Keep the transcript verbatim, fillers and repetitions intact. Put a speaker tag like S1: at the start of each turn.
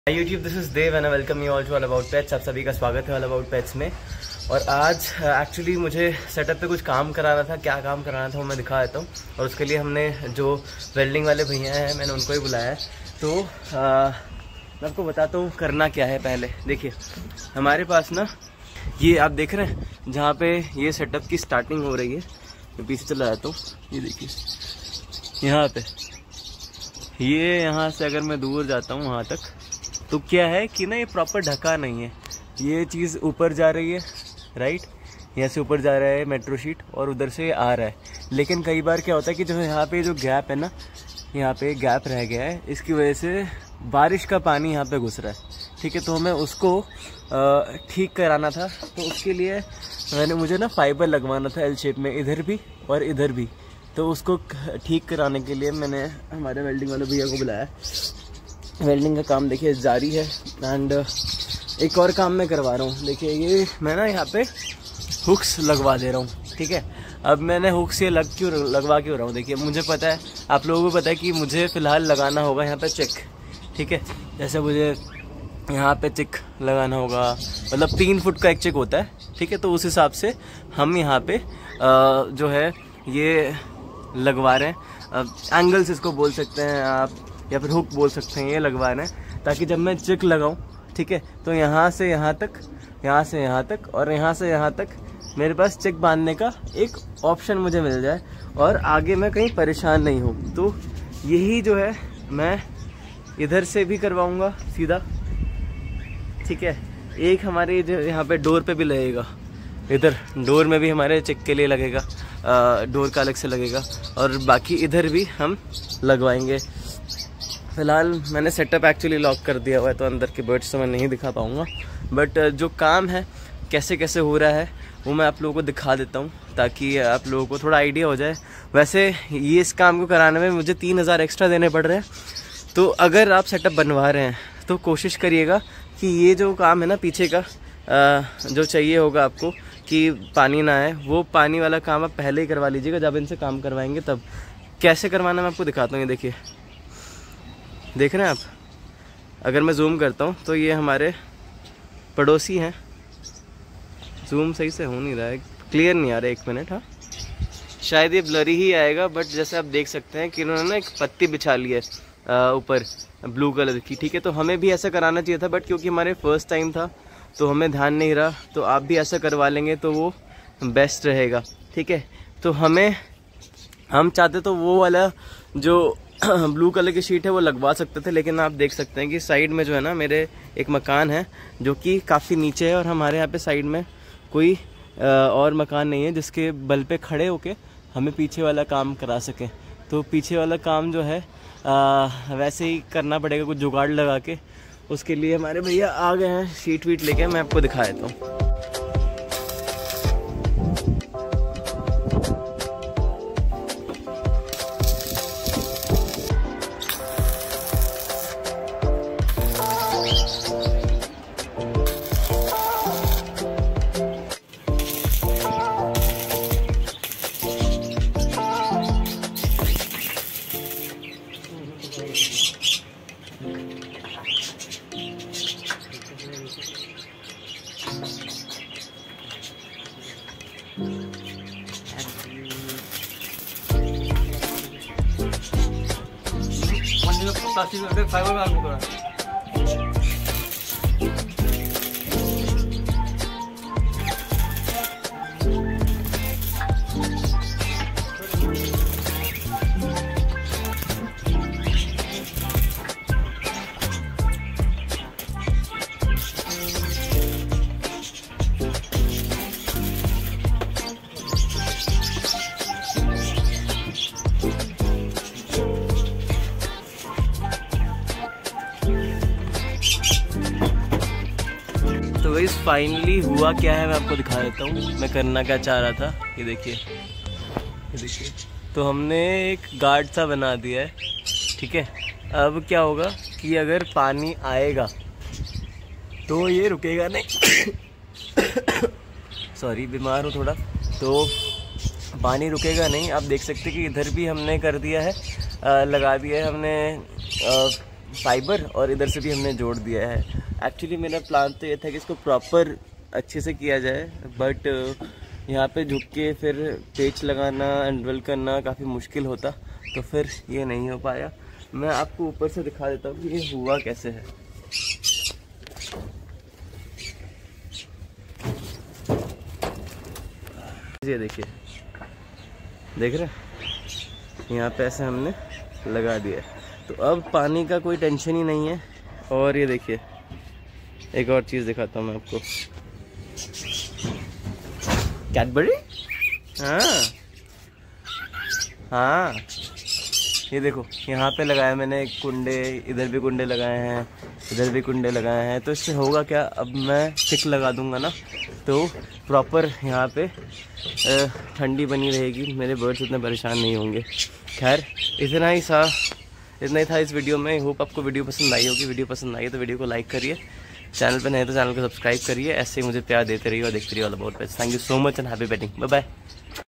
S1: YouTube this is Dev and welcome you all to all about pets. आप सभी का स्वागत है ऑल अबाउट पेट्स में। और आज एक्चुअली uh, मुझे सेटअप पे कुछ काम कराना था। क्या काम कराना था वो मैं दिखा देता हूँ। और उसके लिए हमने जो वेल्डिंग वाले भैया हैं मैंने उनको ही बुलाया है। तो uh, मैं आपको बताता हूँ करना क्या है। पहले देखिए हमारे पास ना ये आप देख रहे हैं जहाँ पे ये सेटअप की स्टार्टिंग हो रही है। मैं पीछे चला जाता हूँ, ये देखिए यहाँ पे, ये यहाँ से अगर मैं दूर जाता हूँ वहाँ तक तो क्या है कि ना ये प्रॉपर ढका नहीं है। ये चीज़ ऊपर जा रही है, राइट, यहाँ से ऊपर जा रहा है मेट्रो शीट और उधर से आ रहा है। लेकिन कई बार क्या होता है कि जो यहाँ पे जो गैप है ना, यहाँ पे गैप रह गया है, इसकी वजह से बारिश का पानी यहाँ पे घुस रहा है। ठीक है, तो हमें उसको ठीक कराना था। तो उसके लिए मैंने मुझे ना फाइबर लगवाना था एल शेप में, इधर भी और इधर भी। तो उसको ठीक कराने के लिए मैंने हमारे वेल्डिंग वाले भैया को बुलाया। वेल्डिंग का काम देखिए जारी है। एंड एक और काम मैं करवा रहा हूँ। देखिए ये मैं ना यहाँ पे हुक्स लगवा दे रहा हूँ। ठीक है, अब मैंने हुक्स ये लग क्यों लगवा क्यों रहा हूँ, देखिए मुझे पता है, आप लोगों को पता है कि मुझे फ़िलहाल लगाना होगा यहाँ पे चिक। ठीक है, जैसे मुझे यहाँ पे चिक लगाना होगा, मतलब तीन फुट का एक चिक होता है। ठीक है, तो उस हिसाब से हम यहाँ पे आ, जो है ये लगवा रहे हैं। एंगल्स इसको बोल सकते हैं आप, या फिर हुक बोल सकते हैं, ये लगवा रहे हैं ताकि जब मैं चिक लगाऊं, ठीक है, तो यहाँ से यहाँ तक, यहाँ से यहाँ तक और यहाँ से यहाँ तक मेरे पास चिक बांधने का एक ऑप्शन मुझे मिल जाए और आगे मैं कहीं परेशान नहीं हूँ। तो यही जो है मैं इधर से भी करवाऊँगा सीधा। ठीक है, एक हमारे जो यहाँ पे डोर पे भी लगेगा, इधर डोर में भी हमारे चिक के लिए लगेगा, आ, डोर का अलग से लगेगा, और बाकी इधर भी हम लगवाएंगे। फ़िलहाल मैंने सेटअप एक्चुअली लॉक कर दिया हुआ है, तो अंदर के बर्ड्स तो मैं नहीं दिखा पाऊँगा। बट जो काम है कैसे कैसे हो रहा है वो मैं आप लोगों को दिखा देता हूँ ताकि आप लोगों को थोड़ा आइडिया हो जाए। वैसे ये इस काम को कराने में मुझे तीन हज़ार एक्स्ट्रा देने पड़ रहे हैं। तो अगर आप सेटअप बनवा रहे हैं तो कोशिश करिएगा कि ये जो काम है ना पीछे का, जो चाहिए होगा आपको कि पानी ना आए, वो पानी वाला काम आप पहले ही करवा लीजिएगा जब इनसे काम करवाएंगे तब। कैसे करवाना मैं आपको दिखाता हूँ। ये देखिए, देख रहे हैं आप, अगर मैं जूम करता हूँ तो ये हमारे पड़ोसी हैं। जूम सही से हो नहीं रहा है, क्लियर नहीं आ रहा है, एक मिनट। हाँ, शायद ये ब्लरी ही आएगा, बट जैसे आप देख सकते हैं कि इन्होंने ना एक पत्ती बिछा ली है ऊपर ब्लू कलर की। ठीक है, तो हमें भी ऐसा कराना चाहिए था, बट क्योंकि हमारे फर्स्ट टाइम था तो हमें ध्यान नहीं रहा। तो आप भी ऐसा करवा लेंगे तो वो बेस्ट रहेगा। ठीक है, तो हमें हम चाहते तो वो वाला जो ब्लू कलर की शीट है वो लगवा सकते थे, लेकिन आप देख सकते हैं कि साइड में जो है ना मेरे एक मकान है जो कि काफ़ी नीचे है, और हमारे यहाँ पे साइड में कोई और मकान नहीं है जिसके बल पे खड़े होके हमें पीछे वाला काम करा सकें। तो पीछे वाला काम जो है आ, वैसे ही करना पड़ेगा, कुछ जुगाड़ लगा के। उसके लिए हमारे भैया आ गए हैं शीट वीट लेके, मैं आपको दिखा देता हूँ। प्लास्टिक फाइबर में आग करा फाइनली हुआ क्या है मैं आपको दिखा देता हूँ। मैं करना क्या चाह रहा था, ये देखिए, ये देखिए। तो हमने एक गार्ड सा बना दिया है। ठीक है, अब क्या होगा कि अगर पानी आएगा तो ये रुकेगा नहीं। सॉरी, बीमार हूँ थोड़ा, तो पानी रुकेगा नहीं। आप देख सकते हैं कि इधर भी हमने कर दिया है, आ, लगा दिया है हमने फाइबर और इधर से भी हमने जोड़ दिया है। एक्चुअली मेरा प्लान तो ये था कि इसको प्रॉपर अच्छे से किया जाए, बट यहाँ पे झुक के फिर पेच लगाना एंड ड्रिल करना काफ़ी मुश्किल होता, तो फिर ये नहीं हो पाया। मैं आपको ऊपर से दिखा देता हूँ कि ये हुआ कैसे है। ये देखिए, देख रहे हैं, यहाँ पे ऐसे हमने लगा दिया है, तो अब पानी का कोई टेंशन ही नहीं है। और ये देखिए, एक और चीज़ दिखाता हूँ मैं आपको, कैडबरी। हाँ हाँ, ये देखो, यहाँ पे लगाया मैंने एक कुंडे, इधर भी कुंडे लगाए हैं, इधर भी कुंडे लगाए हैं। तो इससे होगा क्या, अब मैं स्टिक लगा दूंगा ना, तो प्रॉपर यहाँ पे ठंडी बनी रहेगी, मेरे बर्ड्स इतने परेशान नहीं होंगे। खैर, इतना ही सा इतना ही था इस वीडियो में। होप आपको वीडियो पसंद आई होगी। वीडियो पसंद आई है तो वीडियो को लाइक करिए, चैनल पे नहीं तो चैनल को सब्सक्राइब करिए। ऐसे ही मुझे प्यार देते रहिए और देखते रहिए all about pets. Thank you so much and happy petting. Bye bye.